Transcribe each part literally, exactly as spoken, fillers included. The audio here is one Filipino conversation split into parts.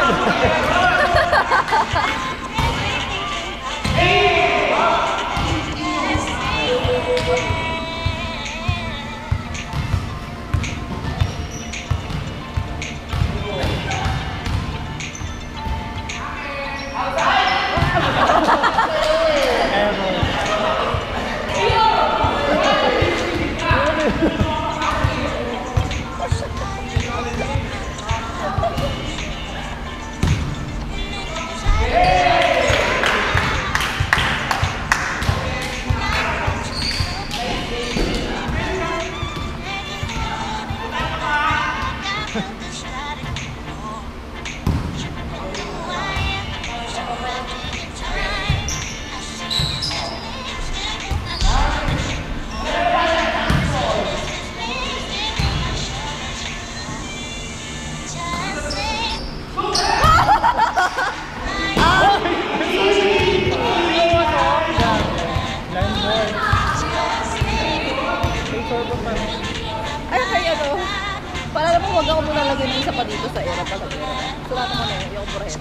Ay, kaya ano, para naman huwag ako muna lagyan ng isa pa dito sa era talaga. Sulatan mo na yun, yung burahin.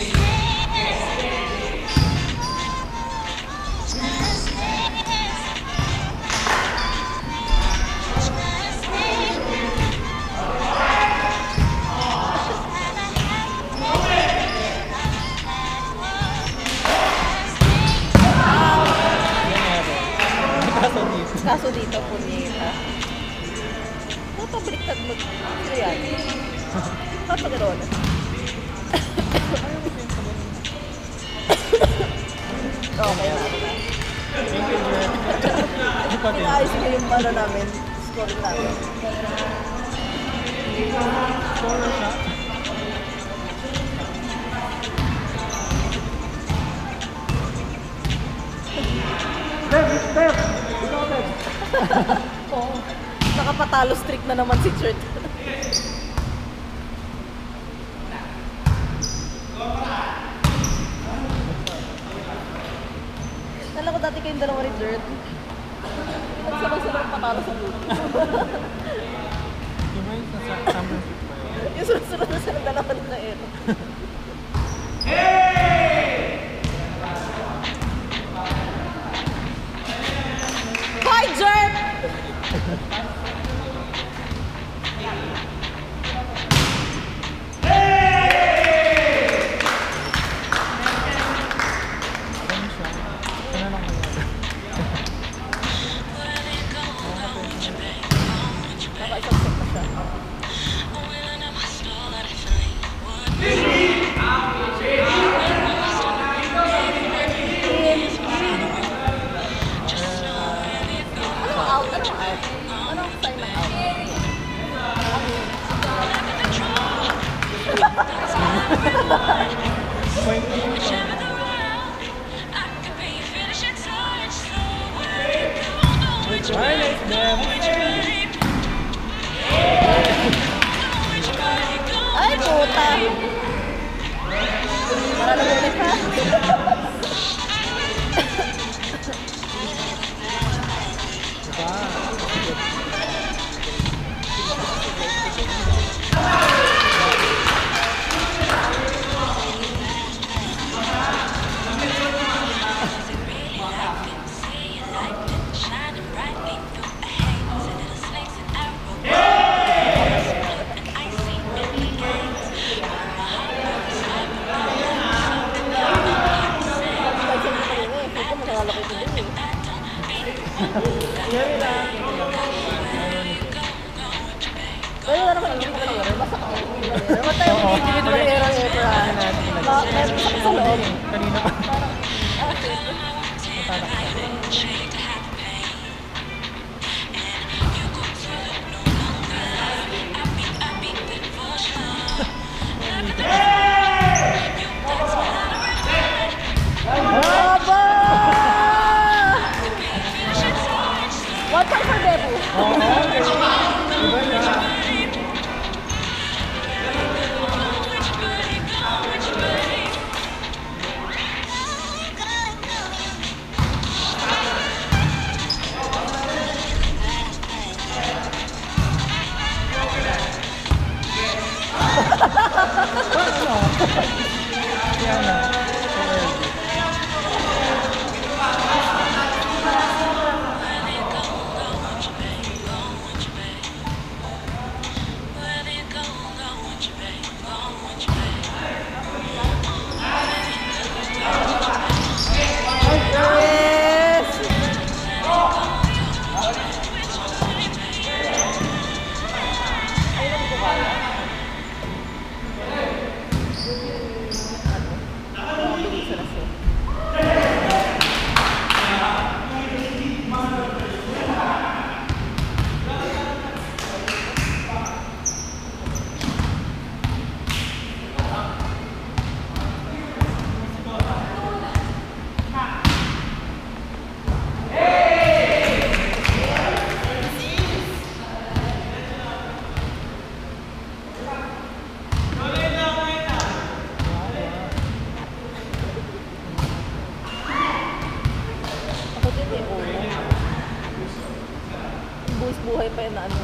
Kaso dito po nita. Ano pa baliktad mo? Ito yan. Kaso ganoon. Okay na. Inaayos ko yung pala namin. Score namin. Score siya? Step! Step! Oo. Nakapatalo streak na naman si Chert. Nala ko dati kayong dalawa rin, Chert. Nagsabang-sabang patalo sa blue. Yung ba yung nasa championship pa yun? Yung sunod-sunod na siya ng dalawa rin na ero. Hi, Jerk! Ay, puta! Para nagulit ha? Pero na naman individual error, basta ka individual error. Basta yung individual error error ha. Bakit? Sa loob. Kanina pa. Parang, ah, Aba! One point for Debu. Oo, iba na. pa yun na ano.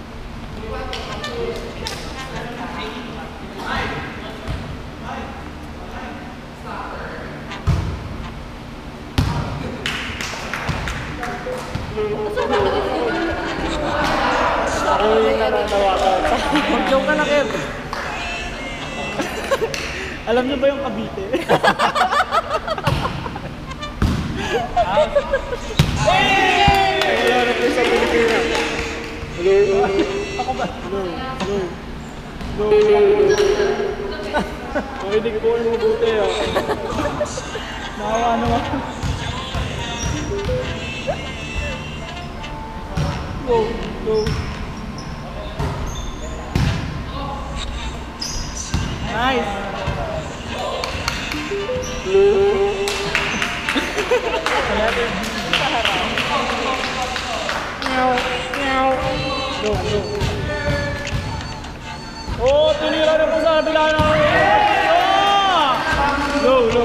Ay, natatawa ka. Mag-joke ka na, Kev. Alam niyo ba yung Cavite? Hello, represent sa Pilipinas. Hello. Ako ba? Hello. Hello. Hello. Makinig po yung mabuti ah. Nakawa naman. Go. Go. Nice. Meow, meow. Go, go. Oh, tinira na po sa kabila na. Ah! Go, go.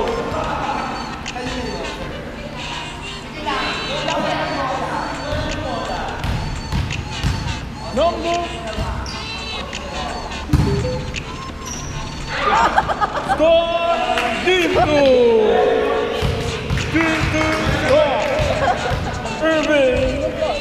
No, go. Score! Dito! Dito! Irving!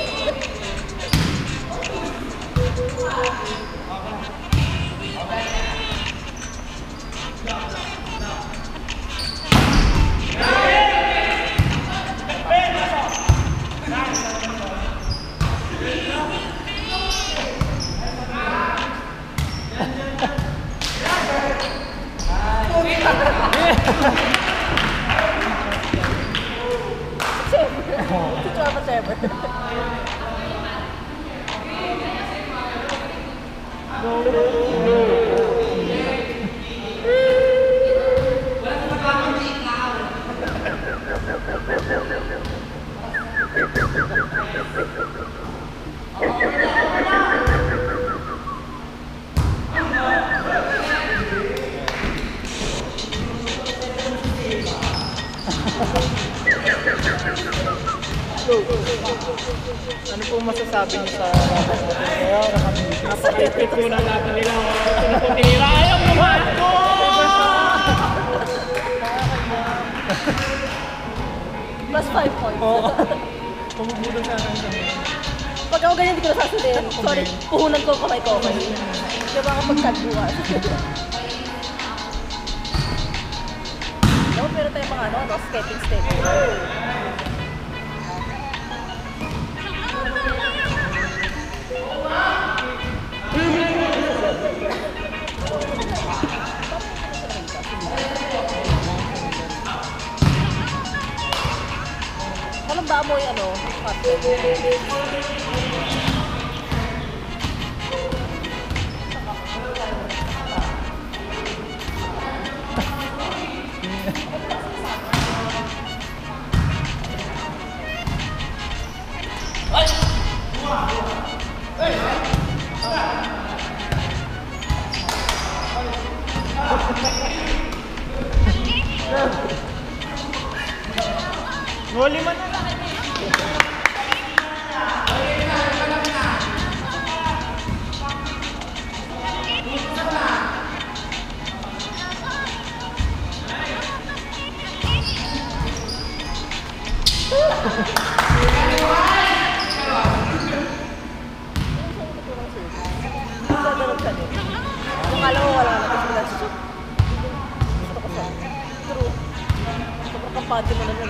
Whatever. Ano po masasabi niyo sa laban natin? Kaya napakipit po ng laban nila. Tinira ayaw naman ko! Plus five points. Oo. Pumubudo siya ng isang. Pag ako ganyan, hindi ko nasasabihin. Sorry, puhunan ko kamay ko. Okay. Diba kapag kadbukas? No, pero tayo mga ano, no, skating stick. Anong ba mo yung ano? Goli man na. Kung alam mo wala na kasi nasa shoot. Gusto ko siya. True. Sobrang kampante mo na nun.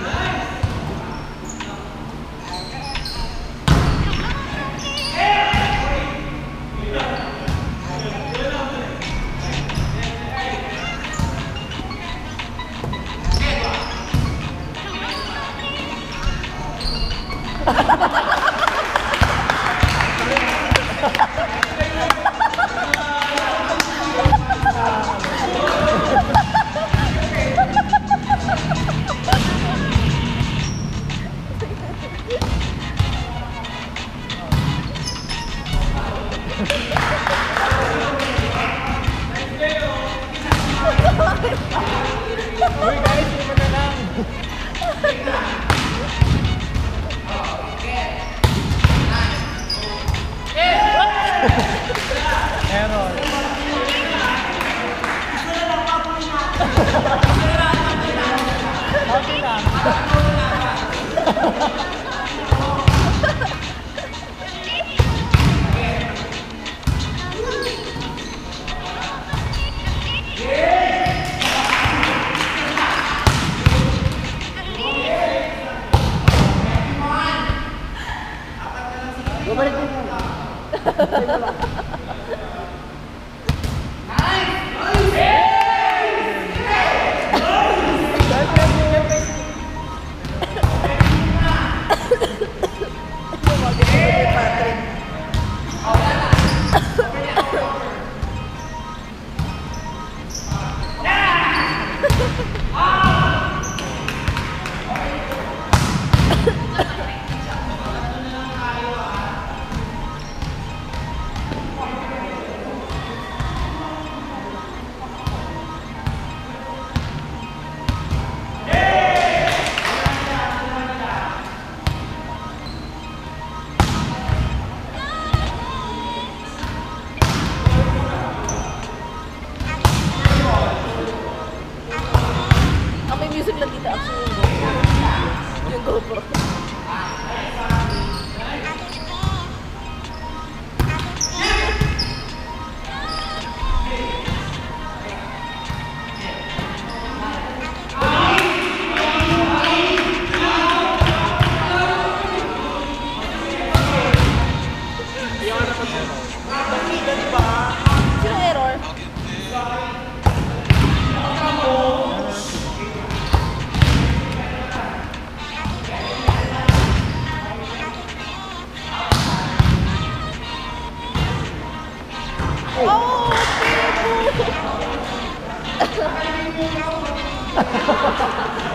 Busog lang dito actually yung GoPro. Yung GoPro. Sino error? Oh,